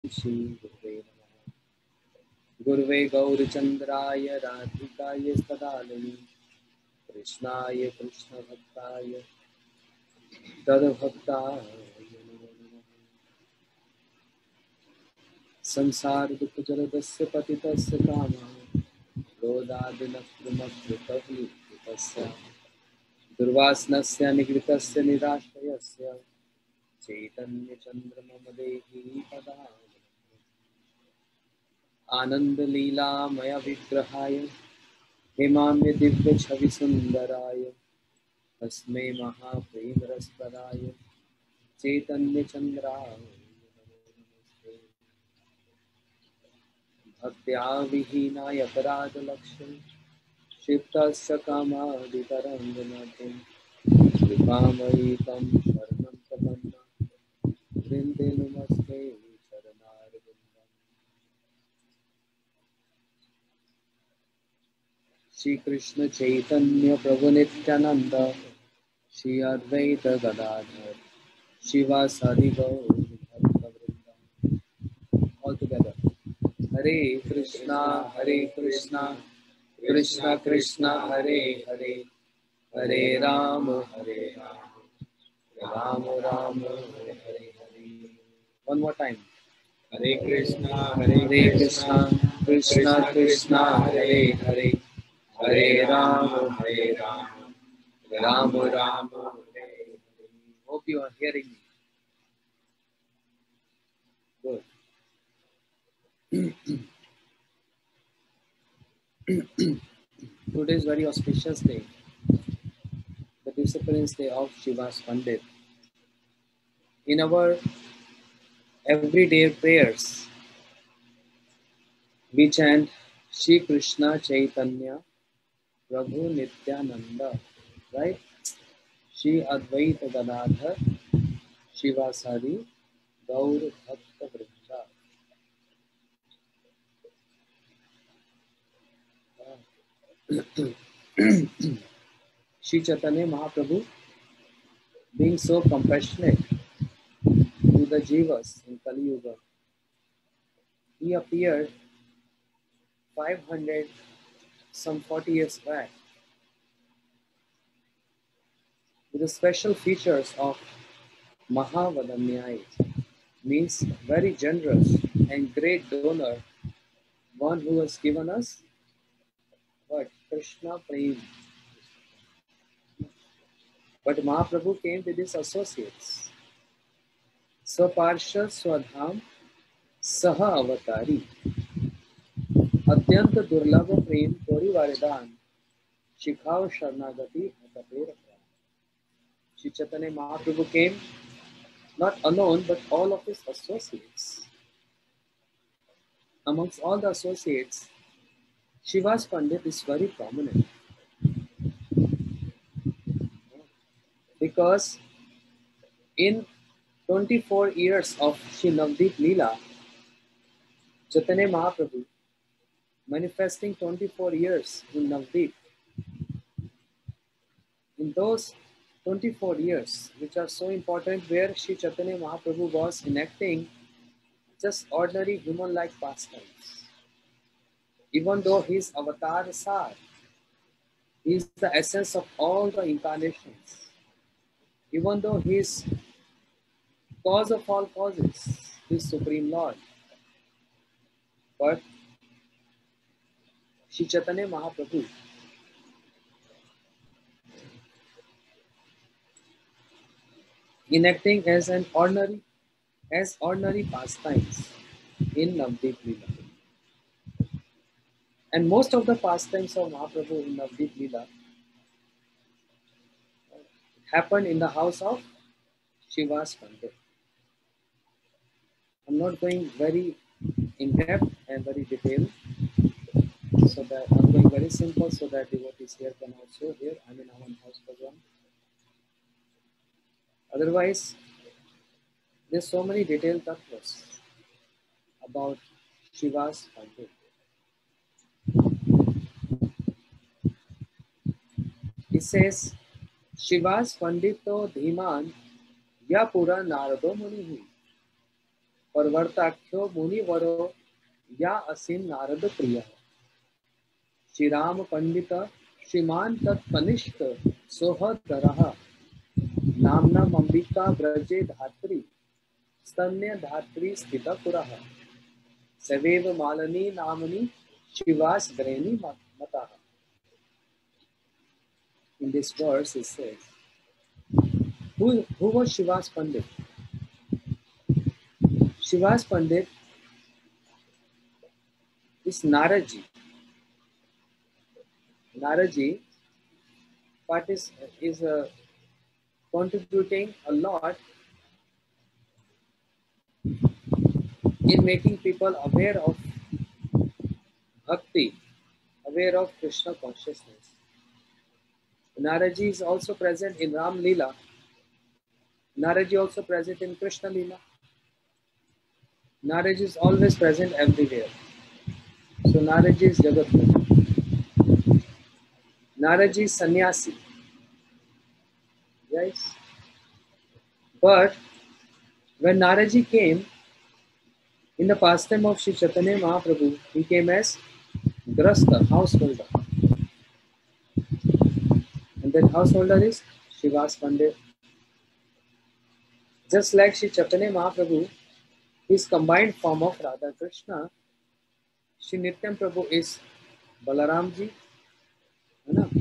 श्री गुरुवे नमः। गुरुवे गौरचंद्राय राधिकाय तदालये कृष्णाय कृष्णभक्ताय तद्भक्ताय नमो नमः। संसार दुख जलदस्य पतितस्य कामः क्रोधादिनक्रमकृतस्य दुर्वासनस्य निगृतस्य निराश्रयस्य चैतन्यचन्द्रमम देहि पदा आनन्दलीलामय विग्रहाय हेमाम्य दिव्य छवि सुंदराय तस्मै महाप्रेमरसपराय चैतन्यचन्द्राय नमोस्तुते। भक्त्या विहीनाय अपराधलक्ष्यं क्षिप्तस्य कामादितरङ्गनाथं कृपामयि तं शरणं प्रपन्ना वृन्दे नमस्ते चरणारविन्दम्। श्री कृष्ण चैतन्य प्रभु नित्यानंद श्री अद्वैत गदाधर शिवासादि गौर भक्तवृंद। All together. Hare Krishna Krishna Krishna Hare Hare Hare Ram Ram Ram Hare Hare. One more time. Hare Krishna Krishna Krishna Krishna Hare Hare Hare Ram Ram Ram. Hope you are hearing me. Good. Today is very auspicious day, the Disciplines Day of Shivas Pandit. In our everyday prayers, we chant Shri Krishna Chaitanya Prabhu Nityananda, right? Shri Advaita Gadadhar Shivasadi Gaur Bhakta Vrinda. Shri Chaitanya Mahaprabhu, being so compassionate to the Jivas in Kali Yuga, he appeared 500 some 40 years back with the special features of Mahavadanyai, means very generous and great donor, one who has given us what? Krishna Prem. But Mahaprabhu came with his associates. Swaparsha Swadham Saha Avatari Atyant Durlabha Prem Torivaredan Shikhav Sharnagati Hatapera. Shri Chaitanya Mahaprabhu came not alone but all of his associates. Amongst all the associates, Shivas Pandit is very prominent because in 24 years of Shri Navdeep Leela, Chaitanya Mahaprabhu manifesting 24 years in Navdeep. In those 24 years, which are so important, where Shri Chaitanya Mahaprabhu was enacting just ordinary human-like pastimes. Even though he is Avatar Sar, he is the essence of all the incarnations. Even though he is cause of all causes, he is Supreme Lord. But Shri Chaitanya Mahaprabhu enacting as ordinary pastimes in Navdeep Leela. And most of the pastimes of Mahaprabhu in Navdeep Leela happened in the house of Shivas Pandit. I'm not going very in depth and very detailed, so that I'm going very simple so that devotees here can also hear. I'm in our house program. Otherwise, there's so many detailed tattvas about Shivas Pandit. It says, Shivas Pandito Dhiman Yapura Narado Muni. परवर्ताख्यो मुनिवरो या असीम नारद प्रिय। श्री राम पंडित श्रीमान तत्कनिष्ठ सोहदरः नामना अंबिका व्रजे धात्री स्तन्य धात्री स्थित पुरः सवेव मालिनी नामनी शिवास ग्रहणी मतः। In this verse it says, who was Shivas Pandit? Shivas Pandit is Naraji. Naraji is contributing a lot in making people aware of bhakti, aware of Krishna consciousness. Naraji is also present in Ram Leela. Naraji also present in Krishna Leela. Naraji is always present everywhere. So Naraji is Jagat Guru. Naraji is sannyasi. Yes. But when Naraji came in the pastime of Sri Chaitanya Mahaprabhu, he came as Grasta, householder. And that householder is Shivas Pandit. Just like Sri Chaitanya Mahaprabhu, his combined form of Radha Krishna, Sri Nityam Prabhu is Balaram ji, है ना?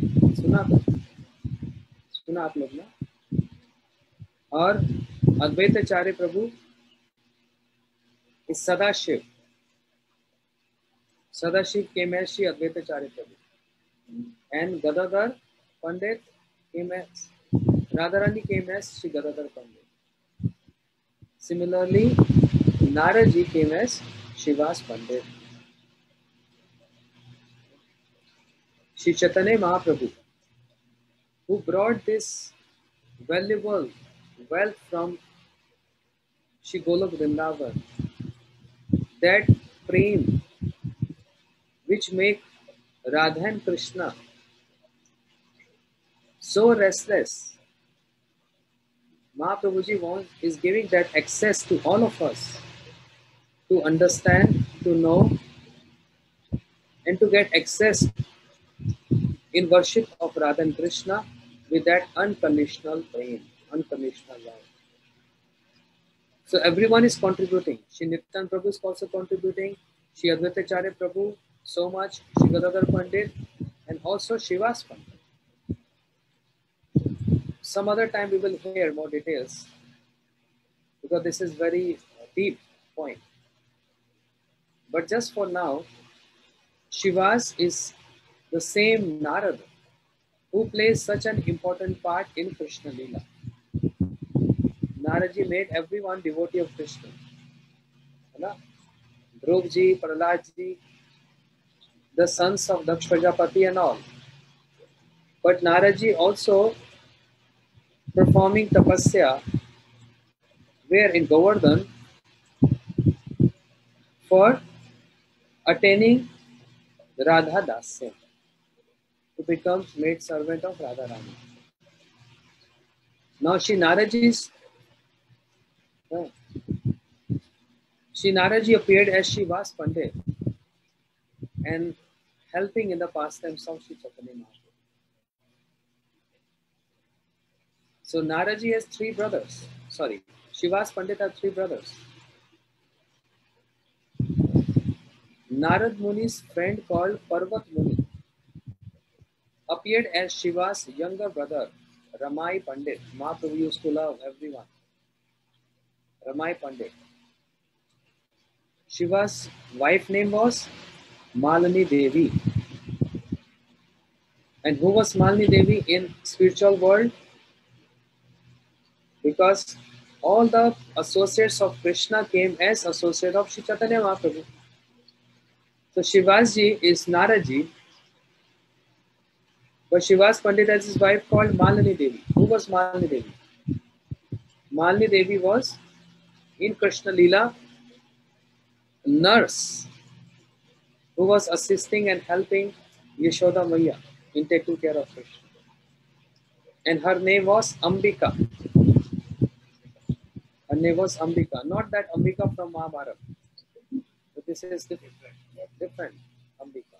सुना आप लोग ना? और अद्वैताचार्य प्रभु is Sadashiv. Sadashiv came as Sri Advaitacharya Prabhu. And Gadadhar Pandit came as, Radharani came as Sri Gadadhar Pandit. Similarly, Naraji came as Shivas Pandit. Sri Chaitanya Mahaprabhu, who brought this valuable wealth from Sri Golok Vrindavan, that prem which make Radha and Krishna so restless, Mahaprabhuji is giving that access to all of us to understand, to know, and to get access in worship of Radha and Krishna with that unconditional prem, unconditional love. So everyone is contributing. Shri Nityan Prabhu is also contributing. Shri Advaitacharya Prabhu so much. Shri Gadadhar Pandit and also Shivas Pandit. Some other time we will hear more details because this is very deep point. But just for now, Shivas is the same Narada who plays such an important part in Krishna Leela. Naraji made everyone devotee of Krishna. Dhruv ji, Prahlad ji, the sons of Daksh Prajapati and all. But Naraji also performing tapasya where in Govardhan for attaining Radha Dasya, to become maid servant of Radharani. Now Shri Naraji appeared as Shivas Pandit and helping in the pastimes of Sri Chaitanya Mahaprabhu. So Naraji has three brothers. Sorry, Shivas Pandit has three brothers. Narad Muni's friend called Parvat Muni appeared as Shiva's younger brother, Ramai Pandit. Mahaprabhu used to love everyone. Ramai Pandit. Shiva's wife name was Malini Devi. And who was Malini Devi in spiritual world? Because all the associates of Krishna came as associate of Sri Chaitanya Mahaprabhu. So Shivaji is Naraji, but Shivas Pandit has his wife called Malini Devi. Who was Malini Devi? Malini Devi was in Krishna Leela nurse who was assisting and helping Yashoda Maiya in taking care of Krishna. And her name was Ambika. Her name was Ambika, not that Ambika from Mahabharata. But this is different Ambika.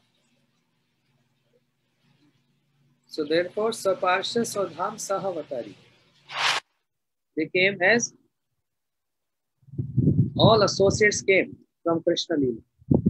So therefore, Saparsha Swadham Sahavatari. They came as all associates came from Krishna Leela.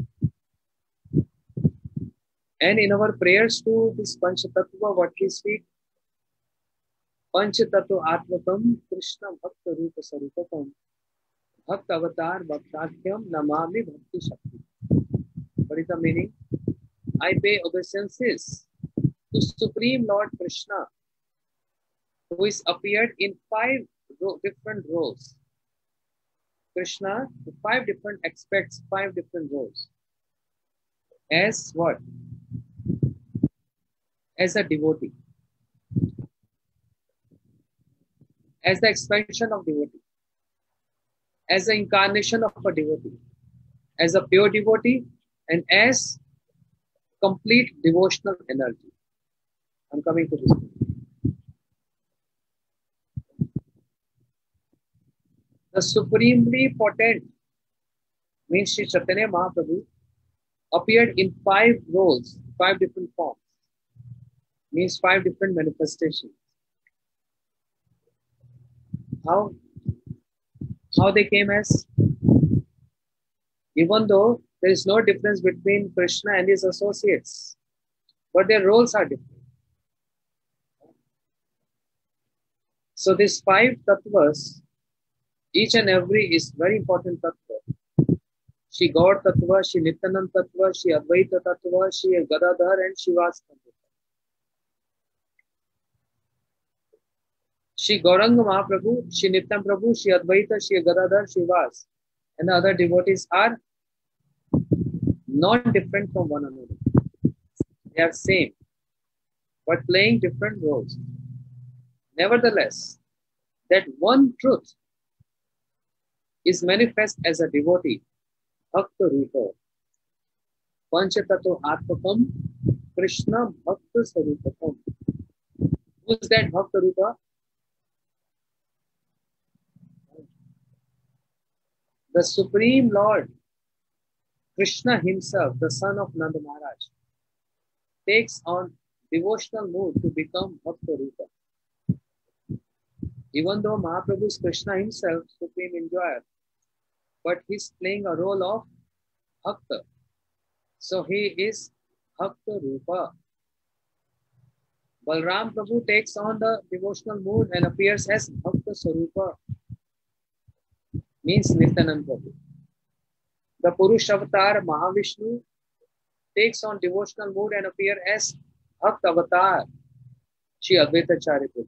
And in our prayers to this Panchatattva, what we speak, Panchatattva Atmakam Krishna Bhakta Rupa Sarupakam Bhakta Avatar Bhaktakyam Namami Bhakti Shakti. What is the meaning? I pay obeisances to Supreme Lord Krishna, who is appeared in 5 different roles. Krishna, 5 different aspects, 5 different roles. As what? As a devotee. As the expansion of devotee. As the incarnation of a devotee. As a pure devotee and as complete devotional energy. I'm coming to this. The supremely potent means Sri Chaitanya Mahaprabhu appeared in 5 roles, 5 different forms, means 5 different manifestations. How they came as? Even though there is no difference between Krishna and his associates, but their roles are different. So these 5 tattvas, each and every is very important tattva. Shri Gaur tattva, Shri Nityanand tattva, Shri Advaita tattva, Shri Gadadhar and Shivas tattva. Shri Gauranga Mahaprabhu, Shri Nityan Prabhu, Shri Advaita, Shri Gadadhar, Shivas and the other devotees are not different from one another. They are same, but playing different roles. Nevertheless, that one truth is manifest as a devotee, Bhakta Rupa. Panchatattva Atmakam Krishna Bhakta Sarupakam. Who is that Bhakta Rupa? The Supreme Lord, Krishna himself, the son of Nanda Maharaj, takes on devotional mood to become Bhakta Rupa. Even though Mahaprabhu is Krishna himself, supreme enjoyer, but he's playing a role of Bhakta. So he is Bhakta Rupa. Balram Prabhu takes on the devotional mood and appears as Bhakta Sarupa, means Nityanand Prabhu. The Purush Avatar Mahavishnu takes on devotional mood and appears as Bhakta Avatar, Shri Advaita Acharya Prabhu.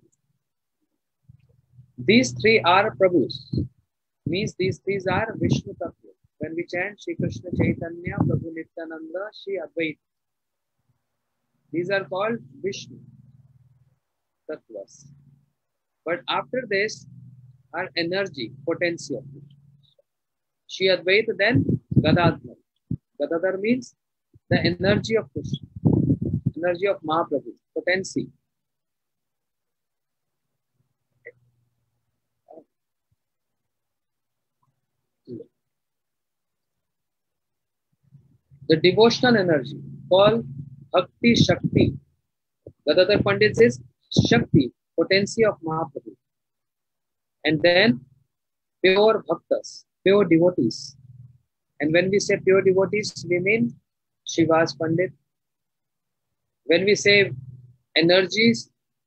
These 3 are Prabhus, means these 3 are Vishnu Tattva. When we chant Shri Krishna Chaitanya, Prabhu Nityananda, Shri Advaita, these are called Vishnu Tattvas. But after this are energy, potency of Krishna. Shri Advaita, then Gadadhar. Gadadhar means the energy of Krishna, energy of Mahaprabhu, potency. The devotional energy called Bhakti Shakti. Gadadhar Pandit says Shakti, potency of Mahaprabhu. And then pure bhaktas, pure devotees. And when we say pure devotees, we mean Shivas Pandit. When we say energies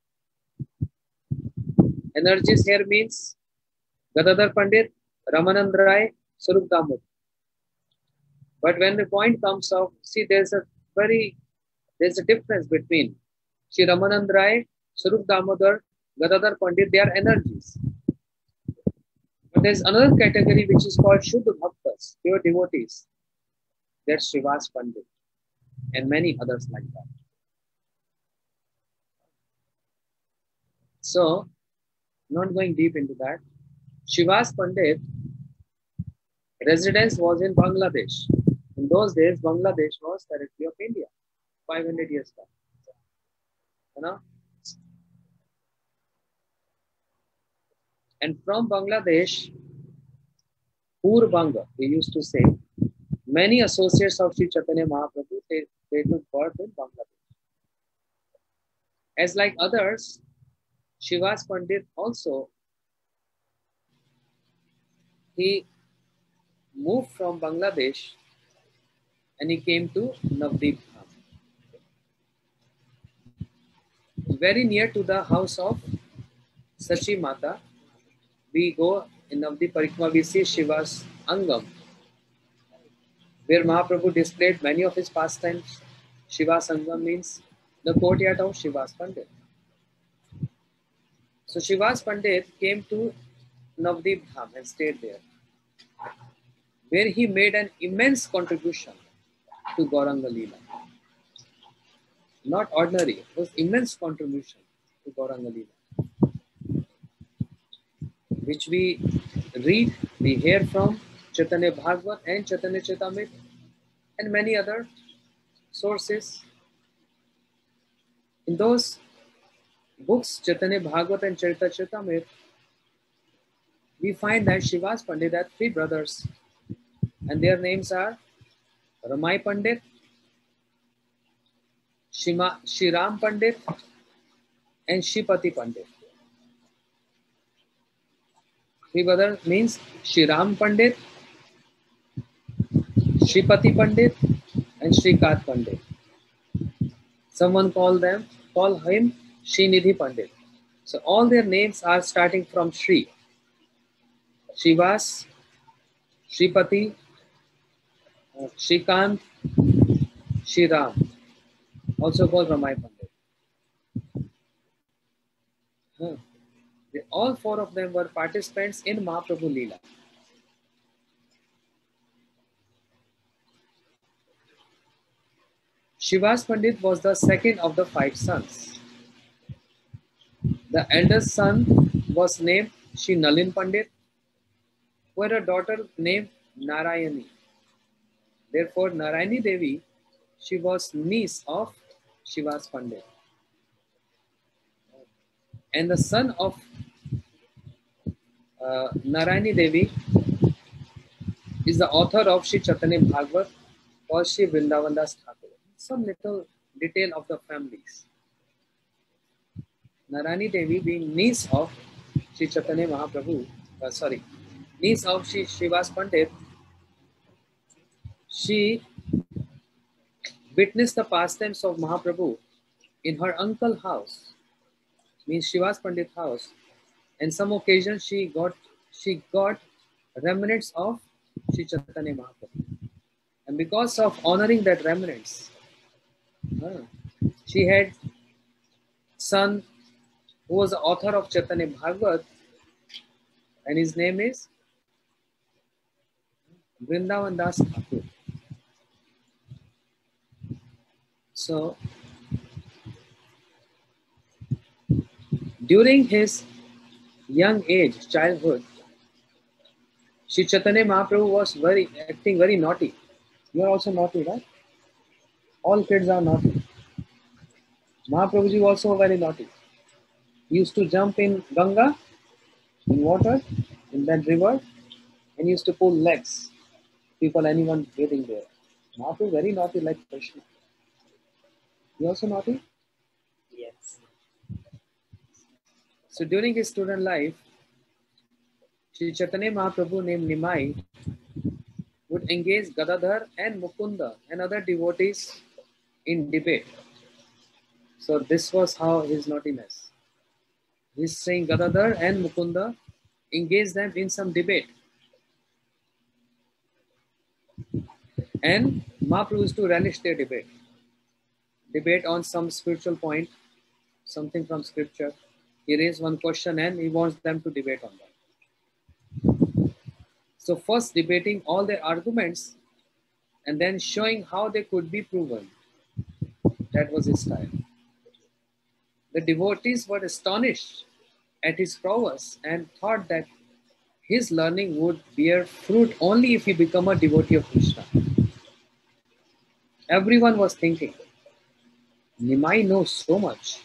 here means Gadadhar Pandit, Ramanand Rai, Sarup Damodar. But when the point comes of, see, there's a difference between Shri Ramanand Rai, Sarup Damodar, Gadadhar Pandit, they are energies. But there's another category which is called Shuddha Bhaktas, pure devotees. That's Shivas Pandit and many others like that. So, not going deep into that, Shivas Pandit residence was in Bangladesh. In those days, Bangladesh was territory of India, 500 years back. You know? And from Bangladesh, Purbanga, he used to say, many associates of Sri Chaitanya Mahaprabhu, they took birth in Bangladesh. As like others, Shivas Pandit also, he moved from Bangladesh and he came to Navdeep Dham. Very near to the house of Sachi Mata, we go in Navdeep Parikrama, we see Shiva's Angam, where Mahaprabhu displayed many of his pastimes. Shiva's Angam means the courtyard of Shiva's Pandit. So Shivas Pandit came to Navdeep Dham and stayed there, where he made an immense contribution to Gauranga Leela. Not ordinary, it was immense contribution to Gauranga Leela, which we read, we hear from Chaitanya Bhagavat and Chaitanya Charitamrita and many other sources. In those books, Chaitanya Bhagavat and Chaitanya Charitamrita, we find that Shivas Pandit had three brothers, and their names are Ramai Pandit, Shriram Pandit, and Shripati Pandit. Three brothers means Shriram Pandit, Shripati Pandit, and Shrikant Pandit. Someone call him Srinidhi Pandit. So all their names are starting from Shri. Shivas, Shripati, Shrikant, Shriram, also called Ramai Pandit. All four of them were participants in Mahaprabhu Leela. Shivas Pandit was the second of the five sons. The eldest son was named Shri Nalin Pandit, who had a daughter named Narayani. Therefore, Narayani Devi, she was niece of Shivas Pandit. And the son of Narayani Devi is the author of Sri Chaitanya Bhagavat, called Sri Vrindavan Das Thakur. Some little detail of the families. Narayani Devi being niece of Sri Chaitanya Mahaprabhu, niece of Sri Shivas Pandit, she witnessed the pastimes of Mahaprabhu in her uncle's house, means Shivas Pandit's house, and some occasion she got remnants of Sri Chaitanya Mahaprabhu. And because of honoring that remnants, she had son who was the author of Chaitanya Bhagavat, and his name is Vrindavan Das Thakur. So, during his young age, childhood, Sri Chaitanya Mahaprabhu was acting very naughty. You are also naughty, right? All kids are naughty. Mahaprabhuji was also very naughty. He used to jump in Ganga, in water, in that river, and used to pull legs. Anyone bathing there. Mahaprabhu very naughty like Krishna. You also naughty? Yes. So during his student life, Sri Chaitanya Mahaprabhu named Nimai would engage Gadadhar and Mukunda and other devotees in debate. So this was how his naughtiness. He's saying Gadadhar and Mukunda engage them in some debate. And Mahaprabhu used to relish their debate. Debate on some spiritual point, something from scripture. He raised one question and he wants them to debate on that. So first debating all their arguments and then showing how they could be proven. That was his style. The devotees were astonished at his prowess and thought that his learning would bear fruit only if he become a devotee of Krishna. Everyone was thinking, Nimai knows so much.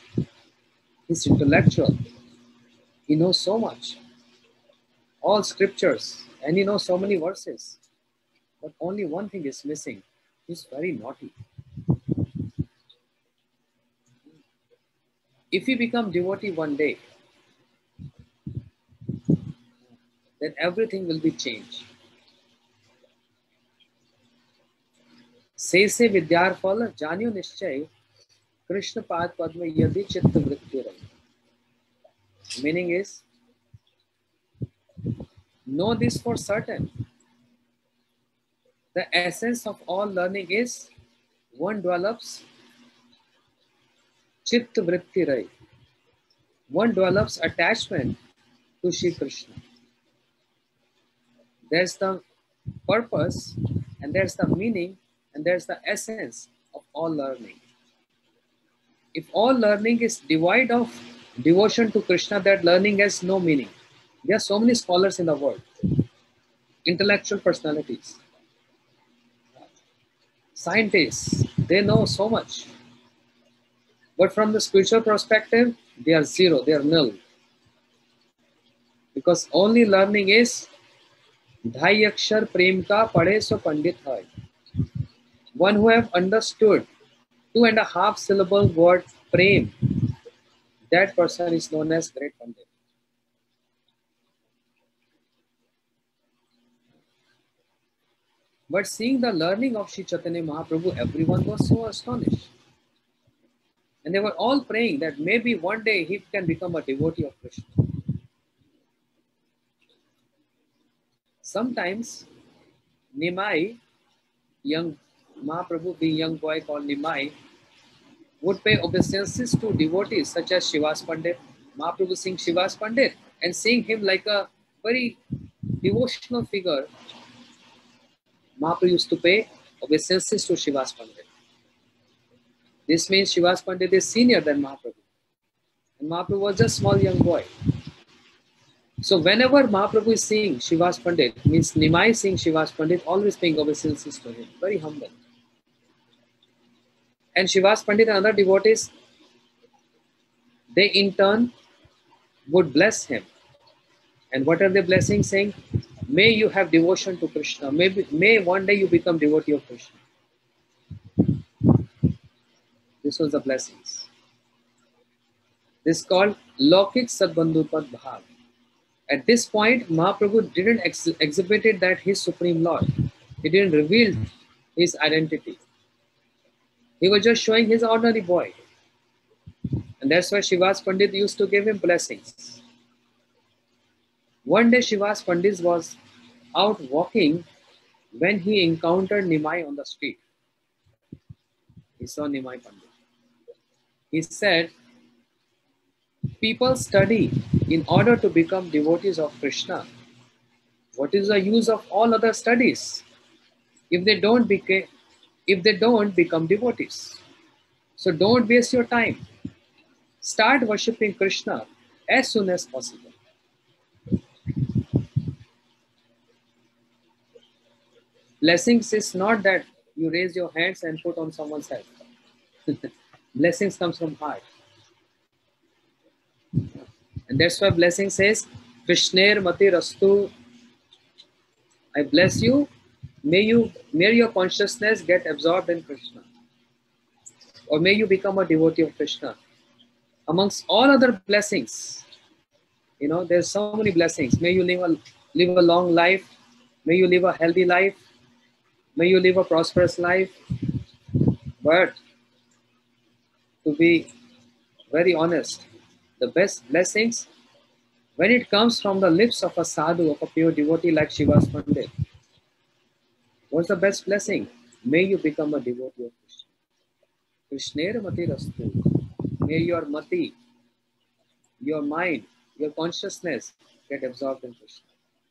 He's intellectual. He knows so much. All scriptures, and he knows so many verses, but only one thing is missing. He's very naughty. If he become devotee one day, then everything will be changed. से विद्यार फल जानियो निश्चय कृष्ण पाद पद में यदि चित्त वृत्ति रही. Meaning is, know this for certain. The essence of all learning is one develops chitta vritti rai. One develops attachment to Shri Krishna. There's the purpose, and there's the meaning, and there's the essence of all learning. If all learning is devoid of devotion to Krishna, that learning has no meaning. There are so many scholars in the world, intellectual personalities, scientists, they know so much. But from the spiritual perspective, they are zero, they are nil. Because only learning is Dhai Akshar Prem Ka Pade So Pandit Hai. One who have understood 2.5 syllable word Prem, that person is known as great Pandit. But seeing the learning of Sri Chaitanya Mahaprabhu, everyone was so astonished. And they were all praying that maybe one day he can become a devotee of Krishna. Sometimes Nimai, young Mahaprabhu being young boy called Nimai, would pay obeisances to devotees such as Shivas Pandit. Mahaprabhu seeing Shivas Pandit and seeing him like a very devotional figure, Mahaprabhu used to pay obeisances to Shivas Pandit. This means Shivas Pandit is senior than Mahaprabhu. And Mahaprabhu was just a small young boy. So whenever Mahaprabhu is seeing Shivas Pandit, means Nimai seeing Shivas Pandit, always paying obeisances to him. Very humble. And Shivas Pandit and other devotees, they in turn would bless him. And what are they blessing? Saying, may you have devotion to Krishna. May one day you become devotee of Krishna. This was the blessings. This is called Lokik Sadbandhupad Bhav. At this point, Mahaprabhu didn't exhibit that he's Supreme Lord. He didn't reveal his identity. He was just showing his ordinary boy. And that's why Shivas Pandit used to give him blessings. One day Shivas Pandit was out walking when he encountered Nimai on the street. He saw Nimai Pandit. He said, people study in order to become devotees of Krishna. What is the use of all other studies if they don't become devotees? So don't waste your time. Start worshipping Krishna as soon as possible. Blessings is not that you raise your hands and put on someone's head. Blessings comes from heart. And that's why blessing says, Krishner Mati Rastu. I bless you. May your consciousness get absorbed in Krishna. Or may you become a devotee of Krishna. Amongst all other blessings, there's so many blessings. May you live a long life. May you live a healthy life. May you live a prosperous life. But to be very honest, the best blessings, when it comes from the lips of a sadhu, of a pure devotee like Shivas Pandit, what's the best blessing? May you become a devotee of Krishna. Krishner Mati Rastu. May your mati, your mind, your consciousness get absorbed in Krishna.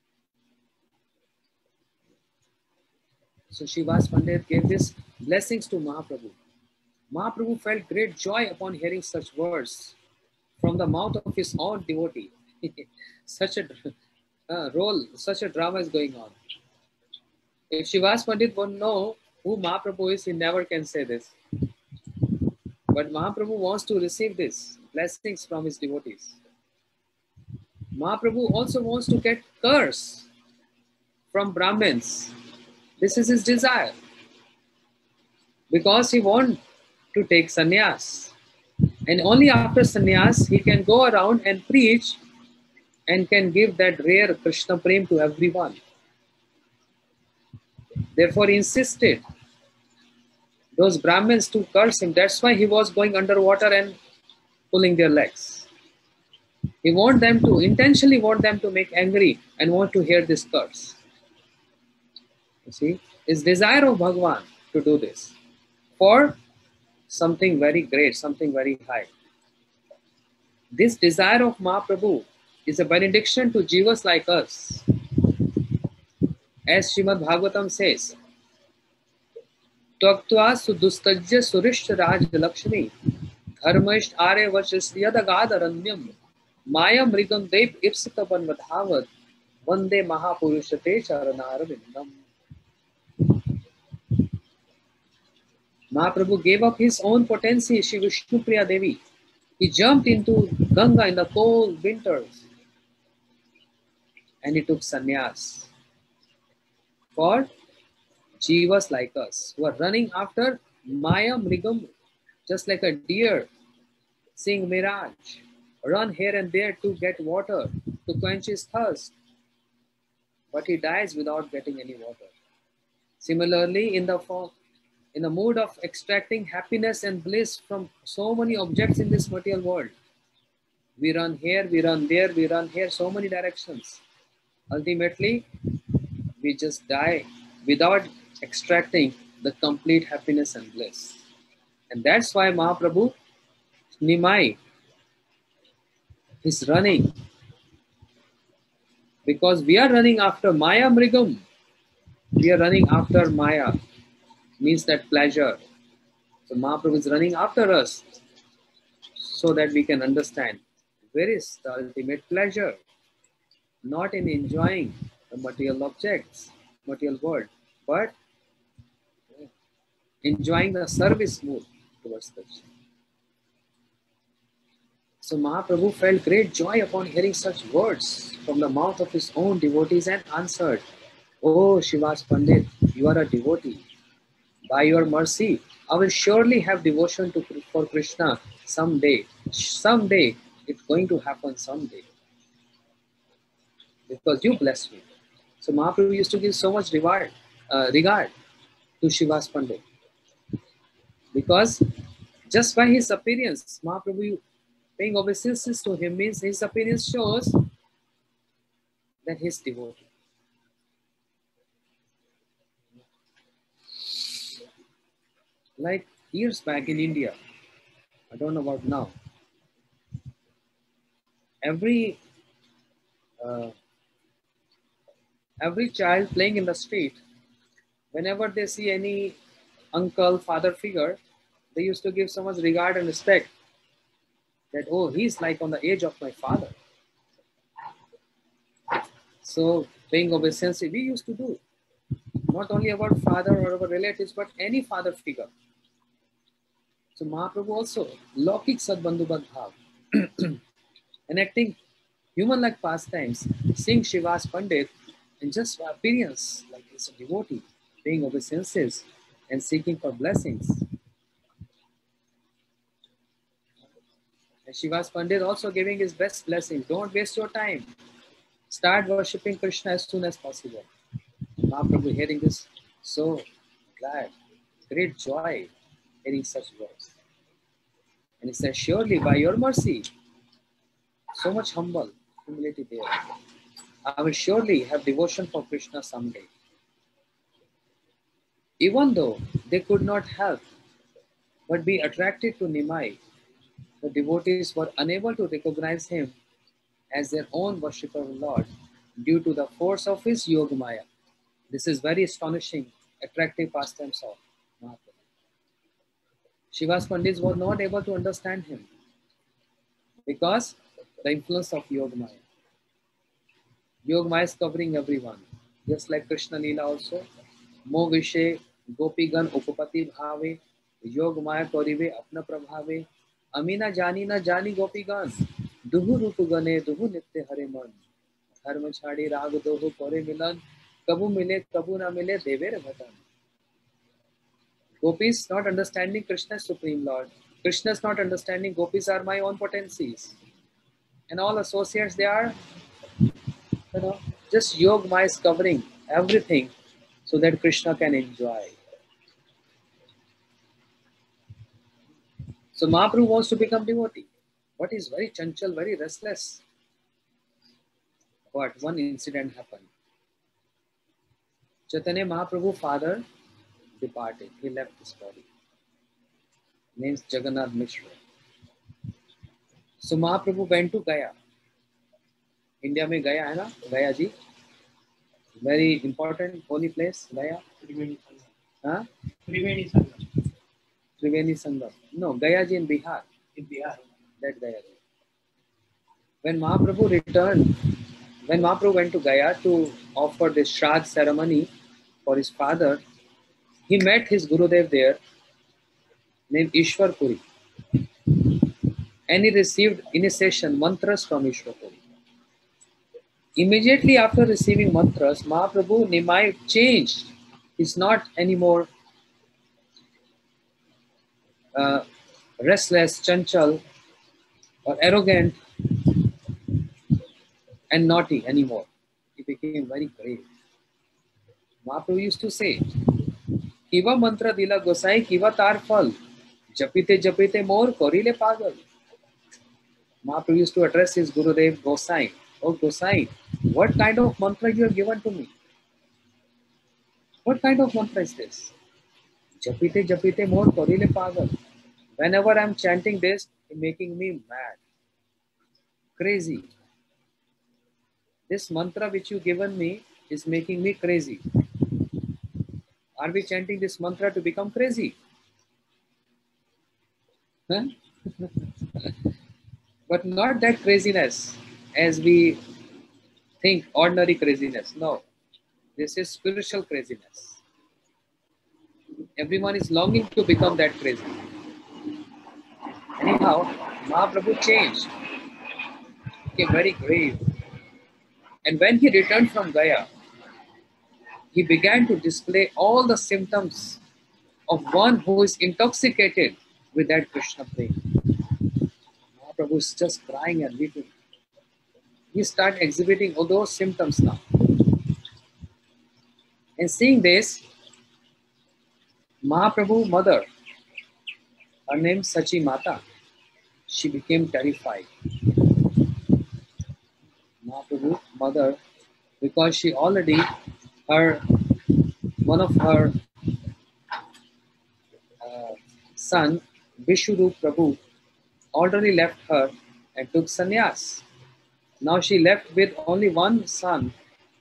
So Shivas Pandit gave these blessings to Mahaprabhu. Mahaprabhu felt great joy upon hearing such words from the mouth of his own devotee. Such a such a drama is going on. If Shivas Pandit won't know who Mahaprabhu is, he never can say this. But Mahaprabhu wants to receive this blessings from his devotees. Mahaprabhu also wants to get curse from Brahmins. This is his desire. Because he wants to take sannyas. And only after sannyas he can go around and preach and can give that rare Krishna prem to everyone. Therefore he insisted. Those Brahmins to curse him. That's why he was going underwater and pulling their legs. He intentionally want them to make angry and want to hear this curse. You see, his desire of Bhagwan to do this for something very great, something very high. This desire of Mahaprabhu is a benediction to jivas like us. As Srimad Bhagavatam says, Tvaktva sudustajya surishta raj lakshmi dharmasht are vachasyadagadharanyam mayam mrigam dev ipsitapan vadhavad vande mahapurushate charanarvindam. Mahaprabhu gave up his own potency, Shri Vishnupriya Devi. He jumped into Ganga in the cold winters and he took sannyas for jivas like us who are running after Maya Mrigam, just like a deer seeing mirage, run here and there to get water, to quench his thirst, but he dies without getting any water. Similarly, in the mood of extracting happiness and bliss from so many objects in this material world, we run here, we run there, we run here, so many directions. Ultimately, we just die without extracting the complete happiness and bliss. And that's why Mahaprabhu, Nimai, is running. Because we are running after Maya Mrigam. We are running after Maya. Means that pleasure. So Mahaprabhu is running after us so that we can understand where is the ultimate pleasure. Not in enjoying the material objects, material world, but enjoying the service mood towards Krishna. So Mahaprabhu felt great joy upon hearing such words from the mouth of his own devotees and answered, "Oh Shivas Pandit, you are a devotee. By your mercy, I will surely have devotion for Krishna someday. Someday, it's going to happen someday. Because you bless me." So Mahaprabhu used to give so much regard to Shivas Pandit. Because just by his appearance, Mahaprabhu paying obeisances to him means his appearance shows that he is devotee. Like years back in India, I don't know about now, every child playing in the street, whenever they see any uncle, father figure, they used to give so much regard and respect that, oh, he's like on the age of my father. So paying obeisance, we used to do. Not only about father or our relatives, but any father figure. So Mahaprabhu also, Lokik Sadbandhu Bhav, enacting human-like pastimes, seeing Shivas Pandit, and just for appearance, like he's a devotee, paying obeisances and seeking for blessings. And Shivas Pandit also giving his best blessings. Don't waste your time. Start worshipping Krishna as soon as possible. Mahaprabhu hearing this, so glad, great joy hearing such words. And he said, surely by your mercy, so much humility there, I will surely have devotion for Krishna someday. Even though they could not help but be attracted to Nimai, the devotees were unable to recognize him as their own worshipper of Lord due to the force of his Yogamaya. This is very astonishing, attractive pastimes of Mahaprabhu. Shivas Pandits were not able to understand him because the influence of Yogamaya. Yogamaya is covering everyone, just like Krishna Leela also. Mo Vishe Gopigan Upapati Bhave Yogamaya Korive Apna Prabhave Amina Jani Na Jani Gopigan Duhu Rupugane Duhu Nitya Hare Man Dharma Chhadi Rag Dohu Kore Milan कबू मिले कबू ना मिले देवेर घटन. Gopis not understanding Krishna as Supreme Lord. Krishna is not understanding Gopis are my own potencies. And all associates, they are, just Yog Maya is covering everything so that Krishna can enjoy. So Mahaprabhu wants to become devotee, but he's very chanchal, very restless. But one incident happened. Chaitanya Mahaprabhu father departed. He left this body. Name's Jagannath Mishra. So Mahaprabhu went to Gaya. India में गया है ना, गया जी, very important holy place, Gaya. Huh? Triveni Sangam. No, Gaya ji in Bihar. In Bihar. That Gaya ji. When Mahaprabhu returned, when Mahaprabhu went to Gaya to offer the Shraddh ceremony for his father, he met his Gurudev there, named Ishwar Puri. And he received initiation mantras from Ishwar Puri. Immediately after receiving mantras, Mahaprabhu Nimai changed. He's not anymore restless, chanchal, or arrogant and naughty anymore. He became very grave. Mahaprabhu used to say, Kiva mantra dila gosai, kiva tar phal, japite japite mor korile pagal. Mahaprabhu used to address his Gurudev Gosai. Oh Gosai, what kind of mantra you have given to me? What kind of mantra is this? Japite japite mor korile pagal. Whenever I'm chanting this, it's making me mad, crazy. This mantra which you given me is making me crazy. Are we chanting this mantra to become crazy? Huh? But not that craziness as we think, ordinary craziness. No, this is spiritual craziness. Everyone is longing to become that crazy. Anyhow, Mahaprabhu changed, became very grave. And when he returned from Gaya, he began to display all the symptoms of one who is intoxicated with that Krishna prema. Mahaprabhu is just crying and weeping. He started exhibiting all those symptoms now. And seeing this, Mahaprabhu mother, her name Sachi Mata, she became terrified. Mahaprabhu mother, because she already, one of her son, Vishuru Prabhu, already left her and took sannyas. Now she left with only one son,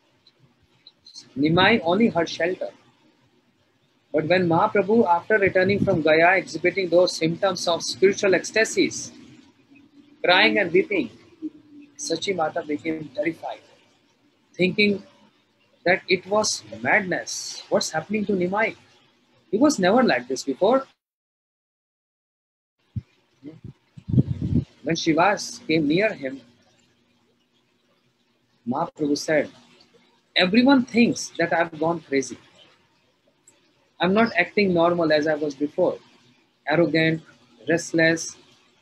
Nimai, only her shelter. But when Mahaprabhu, after returning from Gaya, exhibiting those symptoms of spiritual ecstasies, crying and weeping, Sachi Mata became terrified, thinking that it was madness. What's happening to Nimai? He was never like this before. When Shivas came near him, Mahaprabhu said, everyone thinks that I've gone crazy. I'm not acting normal as I was before. Arrogant, restless.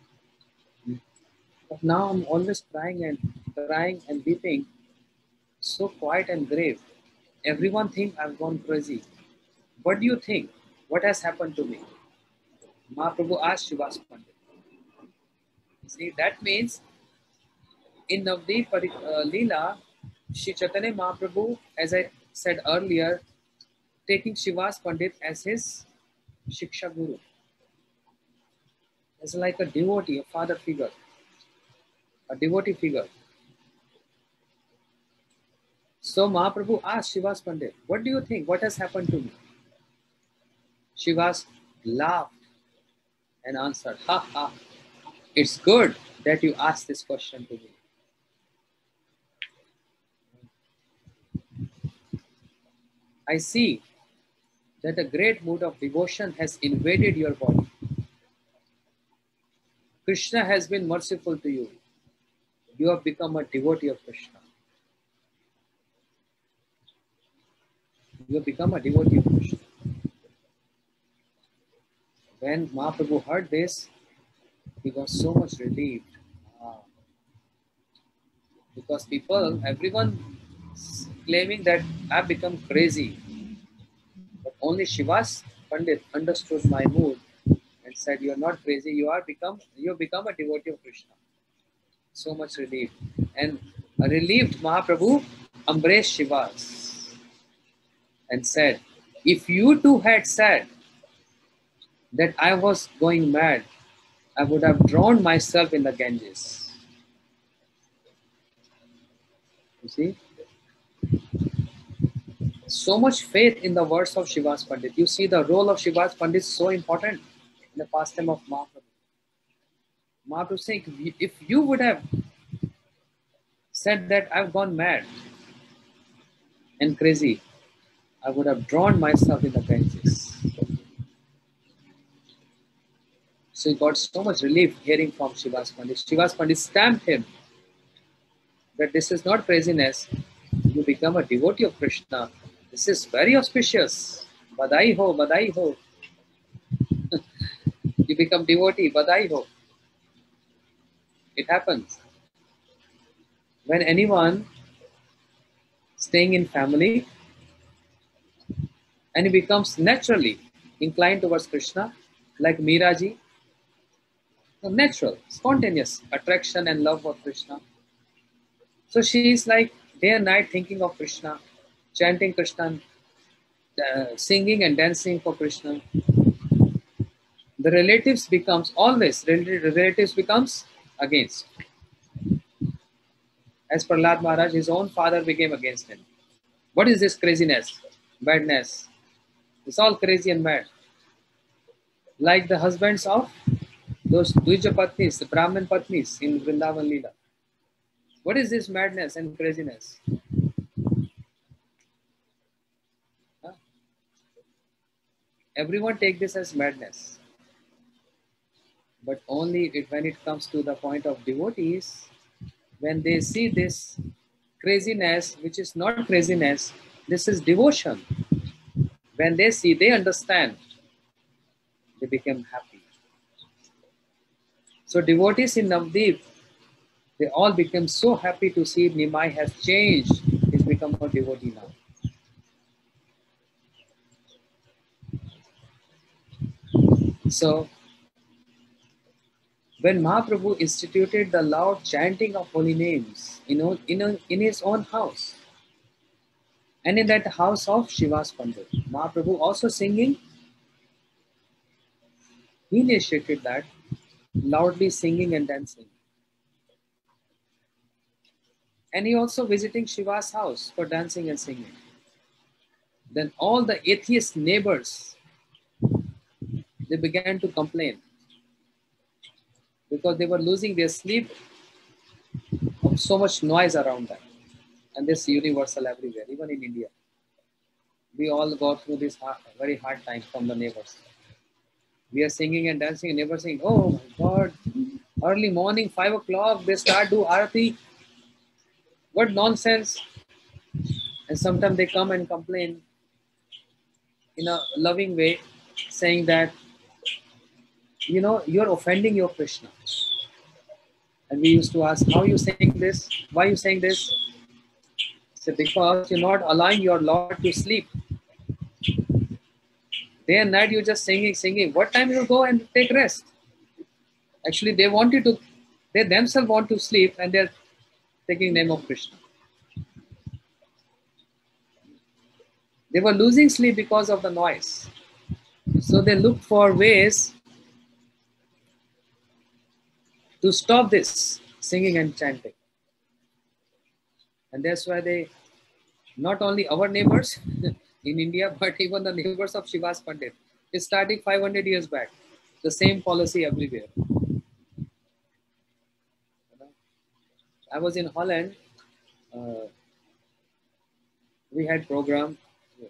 But now I'm always crying and weeping, so quiet and grave. Everyone thinks I've gone crazy. What do you think? What has happened to me? Mahaprabhu asked Shivas Pandit. See, that means in Navdeep Leela, Shri Chaitanya Mahaprabhu, as I said earlier, taking Shivas Pandit as his Shiksha Guru. As like a devotee, a father figure, a devotee figure. So Mahaprabhu asked Shivas Pandit, what do you think? What has happened to me? Shivas laughed and answered, ha ha, it's good that you asked this question to me. I see that a great mood of devotion has invaded your body. Krishna has been merciful to you. You have become a devotee of Krishna. You become a devotee of Krishna. When Mahaprabhu heard this, he was so much relieved. Because everyone claiming that I've become crazy. But only Shivas Pandit understood my mood and said, "You are not crazy. You have become a devotee of Krishna." So much relief, and a relieved Mahaprabhu embraced Shivas and said, "If you too had said that I was going mad, I would have drowned myself in the Ganges." You see, so much faith in the words of Shivas Pandit. You see, the role of Shivas Pandit is so important in the pastime of Mahaprabhu. Mahaprabhu saying, if you would have said that I've gone mad and crazy, I would have drowned myself in the Ganges. So he got so much relief hearing from Shivas Pandit. Shivas Pandit stamped him that this is not craziness. You become a devotee of Krishna. This is very auspicious. Badai ho, badai ho. You become devotee, badai ho. It happens. When anyone staying in family and he becomes naturally inclined towards Krishna, like Meeraji, natural, spontaneous attraction and love for Krishna. So she is like day and night thinking of Krishna, chanting Krishna, singing and dancing for Krishna. The relatives becomes against. As Prahlad Maharaj, his own father became against him. What is this craziness, badness? It's all crazy and mad. Like the husbands of those Dvija Patnis, the Brahmin Patnis in Vrindavan Leela. What is this madness and craziness? Huh? Everyone take this as madness. But only when it comes to the point of devotees, when they see this craziness, which is not craziness, this is devotion. When they see, they understand, they become happy. So devotees in Navdeep, they all become so happy to see Nimai has changed. He's become a devotee now. So when Mahaprabhu instituted the loud chanting of holy names in his own house, and in that house of Shivas Pandit, Mahaprabhu also singing, he initiated that, loudly singing and dancing. And he also visiting Shiva's house for dancing and singing. Then all the atheist neighbors, they began to complain because they were losing their sleep of so much noise around them. And this is universal everywhere, even in India. We all go through this very hard time from the neighbors. We are singing and dancing, and neighbors saying, "Oh my God, early morning, 5 o'clock, they start do arati. What nonsense." And sometimes they come and complain in a loving way, saying that, you're offending your Krishna. And we used to ask, how are you saying this? Why are you saying this? So because you're not allowing your Lord to sleep. Day and night you're just singing. What time you go and take rest? Actually, they themselves want to sleep and they're taking name of Krishna. They were losing sleep because of the noise. So they looked for ways to stop this singing and chanting. And that's why not only our neighbors in India, but even the neighbors of Shivas Pandit, is starting 500 years back. The same policy everywhere. I was in Holland. We had program.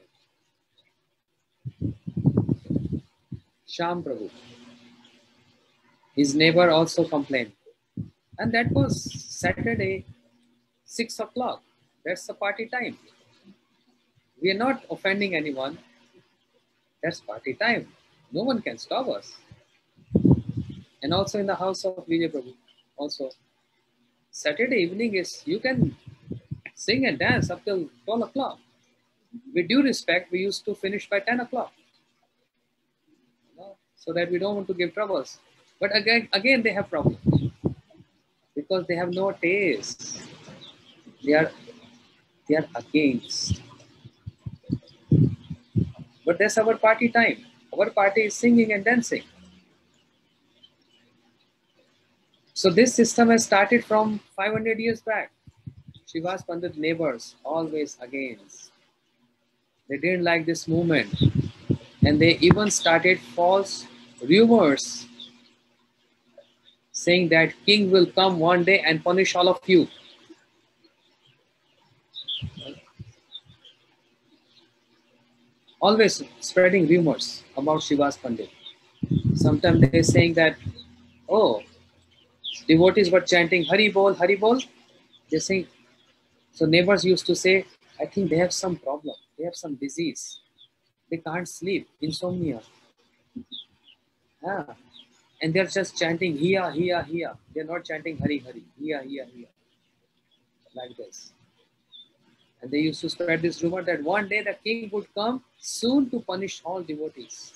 Sham Prabhu. His neighbor also complained. And that was Saturday, 6 o'clock. That's the party time. We are not offending anyone. That's party time. No one can stop us. And also in the house of Vijay Prabhu, also Saturday evening is you can sing and dance up till 12 o'clock. With due respect, we used to finish by 10 o'clock, so that we don't want to give troubles. But again, they have problems because they have no taste. They are they are against. But that's our party time. Our party is singing and dancing. So this system has started from 500 years back. Shivas Pandit neighbors always against. They didn't like this movement, and they even started false rumors saying that king will come one day and punish all of you. Always spreading rumors about Shivas Pandit. Sometimes they're saying that, oh, devotees were chanting Hari Bol, Hari Bol. They saying, so neighbors used to say, I think they have some problem. They have some disease. They can't sleep, insomnia. Yeah. And they're just chanting Hiya, Hiya, Hiya. They're not chanting Hari, Hari, Hiya, Hiya, Hiya. Like this. And they used to spread this rumor that one day the king would come soon to punish all devotees.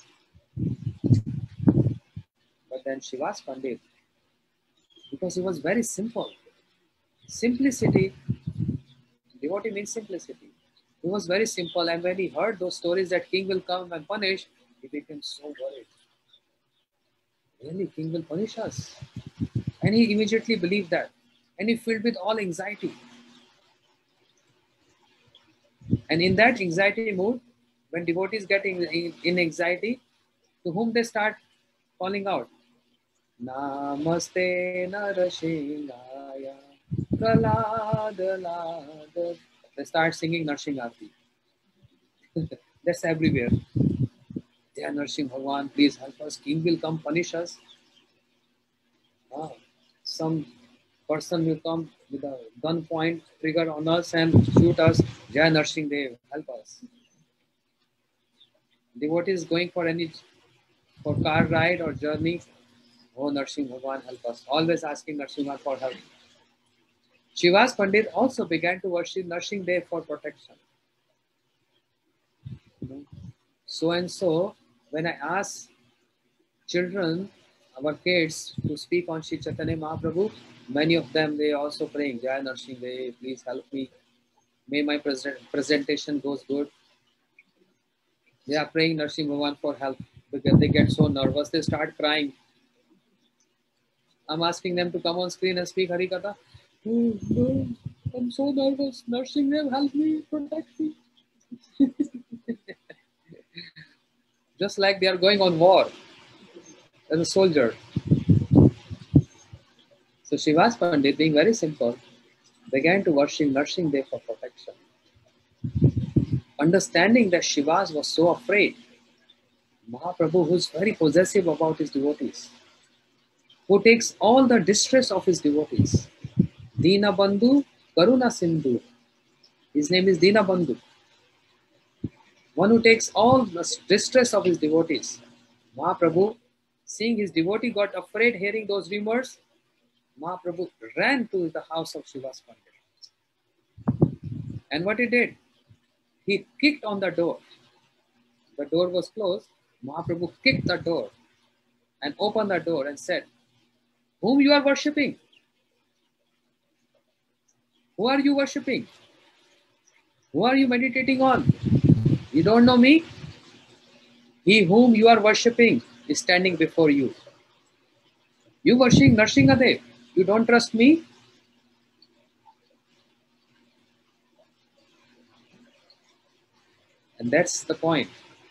But then Shivas Pandit, because he was very simple. Simplicity, devotee means simplicity. He was very simple, and when he heard those stories that king will come and punish, he became so worried. Really, king will punish us? And he immediately believed that. And he filled with all anxiety. And in that anxiety mood, when devotees get in anxiety, to whom they start calling out, Namaste Narashingaya Praladalada. They start singing Narsingarti. That's everywhere. They are Narshing Bhagwan, please help us. King will come punish us. Some person will come with a gun point trigger on us and shoot us. Jai Narsingh Dev, help us. Devotees going for car ride or journey. Oh Narsingh Bhagwan, help us. Always asking Narsingh for help. Shivas Pandit also began to worship Narsingh Dev for protection. So and so, when I ask children, our kids, to speak on Shri Chaitanya Mahaprabhu, many of them, they also praying, Jai Narsingh Dev, please help me. May my presentation goes good. They are praying Narsingh Bhagwan for help because they get so nervous, they start crying. I'm asking them to come on screen and speak Hari Katha. Oh, no, I'm so nervous. Narsingh Dev, help me, protect me. Just like they are going on war as a soldier. So Shivas Pandit, being very simple, began to worship Narsingh Dev for protection. Understanding that Shivas was so afraid, Mahaprabhu, who is very possessive about his devotees, who takes all the distress of his devotees, Dina Bandhu, Karuna Sindhu. His name is Dina Bandhu. One who takes all the distress of his devotees. Mahaprabhu, seeing his devotee got afraid hearing those rumors, Mahaprabhu ran to the house of Shivas Pandit. And what he did? He kicked on the door. The door was closed. Mahaprabhu kicked the door and opened the door and said, whom you are worshipping? Who are you worshipping? Who are you meditating on? You don't know me? He whom you are worshipping is standing before you. You worship Narsinghadev. You don't trust me? And that's the point.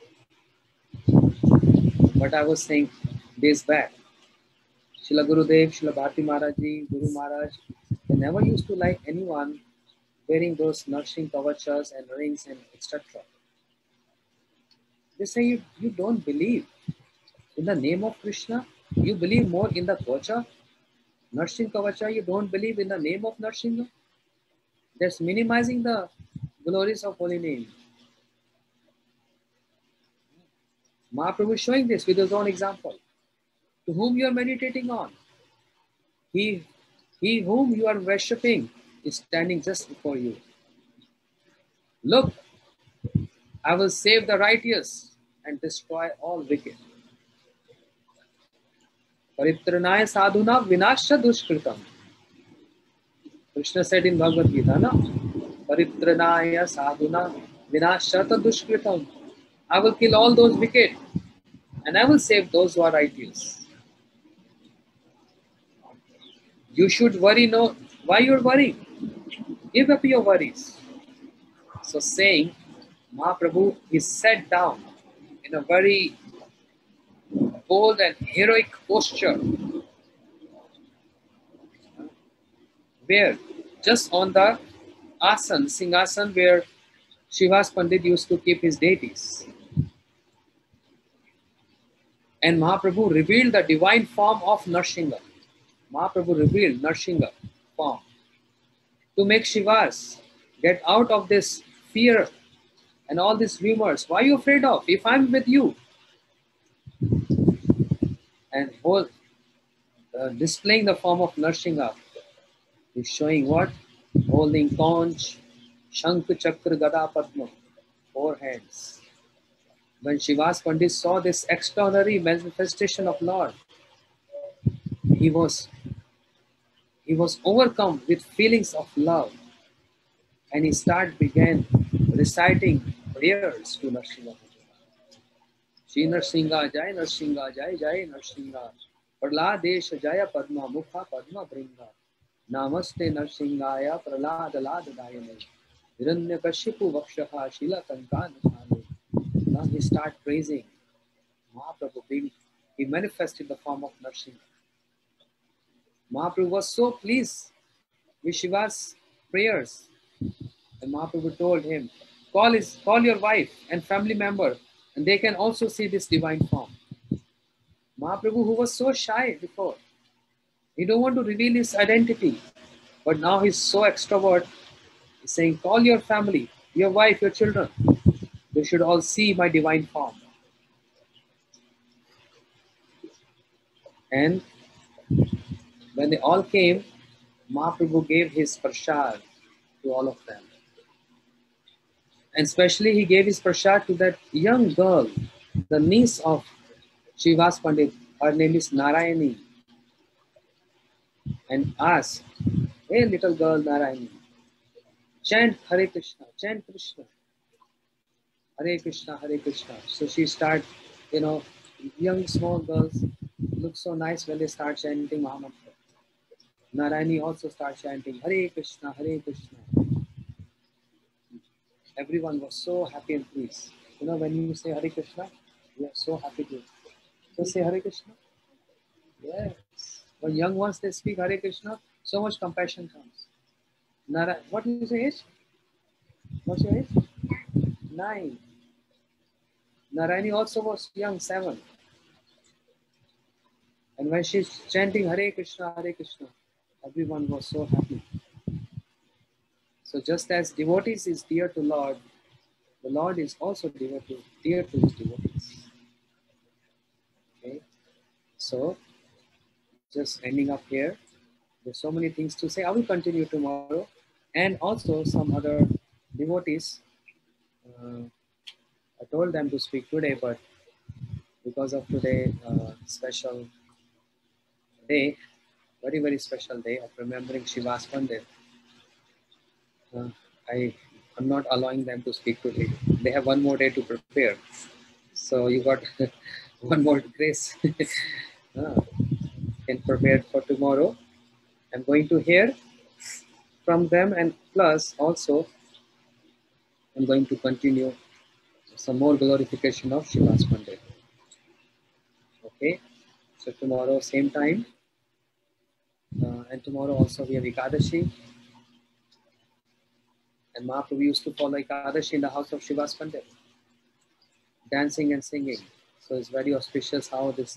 What I was saying days back. Srila Gurudev, Srila Bharati Maharaj Ji, Guru Maharaj, they never used to like anyone wearing those Narsingh kavachas and rings and etc. They say you don't believe in the name of Krishna. You believe more in the kavacha. Narsingh kavacha, you don't believe in the name of Narsingha. That's minimizing the glories of holy name. Mahaprabhu is showing this with his own example. To whom you are meditating on, he whom you are worshipping is standing just before you. Look, I will save the righteous and destroy all wicked. Paritranaya sadhuna vinasya dushkritam. Krishna said in Bhagavad Gita, na? Paritranaya sadhuna vinasya dushkritam. I will kill all those wicked and I will save those who are righteous. You should worry no. Why you're worrying? Give up your worries. So saying, Mahaprabhu is set down in a very bold and heroic posture, where just on the asan, singhasan, where Srivas Pandit used to keep his deities. And Mahaprabhu revealed the divine form of Narsingha. Mahaprabhu revealed Narsingha form to make Shivas get out of this fear and all these rumors. Why are you afraid of? If I'm with you. And whole displaying the form of Narsingha is showing what? Holding conch, Shank, Chakra, Gada, Padma, 4 hands. When Srivas Pandit saw this extraordinary manifestation of Lord, he was overcome with feelings of love, and he began reciting prayers to Narsingha. Shri Narsingha, Jai Narsingha, Jai Jai Narsingha, Praladesha Jaya Padma Mukha Padma Bringa, Namaste Narsingaya Praladadayane, Hiranyakashipu Vakshaha Shila Kankana. Now he started praising Mahaprabhu. He manifested the form of Narsingha. Mahaprabhu was so pleased with Shiva's prayers. And Mahaprabhu told him, call your wife and family member, and they can also see this divine form. Mahaprabhu, who was so shy before, he don't want to reveal his identity, but now he's so extrovert. He's saying, call your family, your wife, your children. They should all see my divine form. And when they all came, Mahaprabhu gave his prasad to all of them. And especially he gave his prasad to that young girl, the niece of Srivas Pandit. Her name is Narayani. And asked, hey little girl Narayani, chant Hare Krishna, chant Krishna. Hare Krishna, Hare Krishna. So she started, young small girls look so nice when they start chanting Mahamantra. Narayani also started chanting Hare Krishna, Hare Krishna. Everyone was so happy and pleased. When you say Hare Krishna, we are so happy to. So say Hare Krishna. Yes. When young ones they speak Hare Krishna, so much compassion comes. What is your age? What's your age? 9. Narayani also was young, 7. And when she's chanting Hare Krishna, everyone was so happy. So just as devotees is dear to Lord, the Lord is also dear to his devotees. Okay. So just ending up here. There's so many things to say. I will continue tomorrow. And also some other devotees, I told them to speak today, but because of today special day, very, very special day of remembering Srivas Pandit, I'm not allowing them to speak today. They have one more day to prepare. So you got one more grace. Can prepare for tomorrow. I'm going to hear from them, and plus also I'm going to continue some more glorification of Srivas Pandit. Okay, so tomorrow same time, and tomorrow also we have Ekadashi, and Mahaprabhu used to follow Ekadashi in the house of Srivas Pandit, dancing and singing. So it's very auspicious how this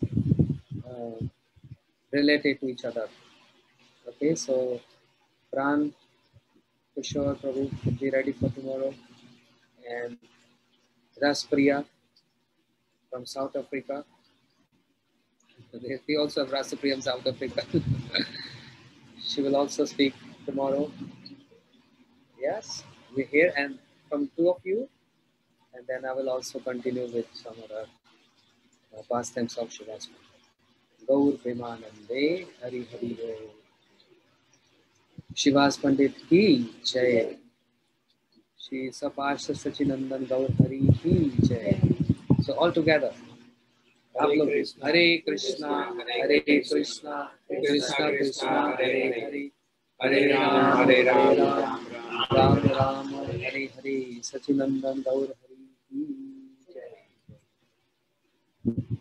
related to each other. Okay, so Pran, Kishore, Prabhu, be ready for tomorrow, and Ras Priya, from South Africa. We also have Rasapriya in South Africa. She will also speak tomorrow. Yes, we're here, and from two of you, and then I will also continue with some other pastimes of Shivas. Gaur Premanande Hari Hari Bol. Shivas Pandit ki Jai. Shri Saparsha Sachinandan Gaur Hari ki Jai. So all together. Hare Krishna, Hare Krishna, Hare Krishna, Krishna Krishna, Hare Hare, Hare Ram, Hare Ram, Ram Ram, Hare Hare, Sachinandan Gaur Hari ki Jai.